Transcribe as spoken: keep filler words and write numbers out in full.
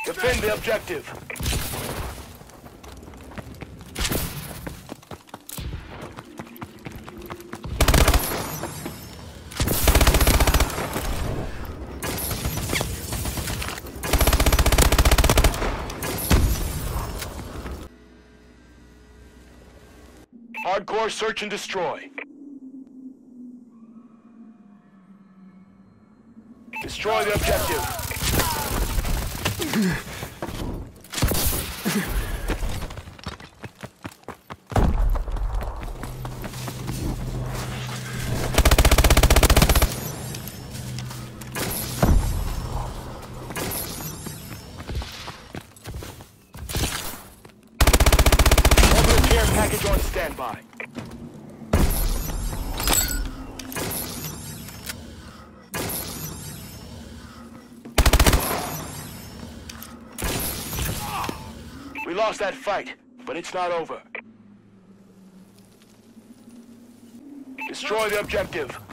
Defend the objective. Hardcore search and destroy. Destroy the objective. Orbital care package on standby. We lost that fight, but it's not over. Destroy the objective.